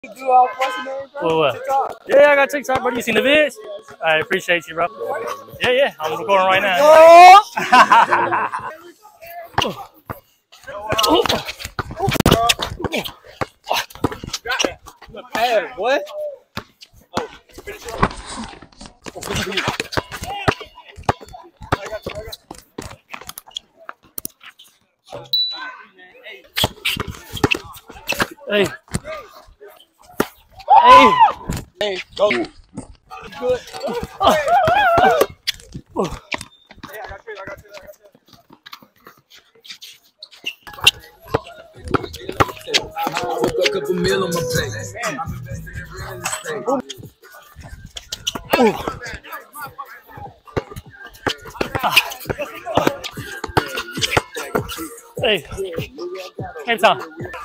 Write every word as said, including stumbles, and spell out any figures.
Do uh, what's the name, bro? Well, uh, TikTok. yeah, I got TikTok, bro. You seen the vids? I appreciate you, bro. Yeah, yeah. I'm recording right now. Hey, what? Hey. Hey. Hey, go. Good. Woke up, couple meal on my plate. I'm investing in real estate. Hey. Hey, Tom.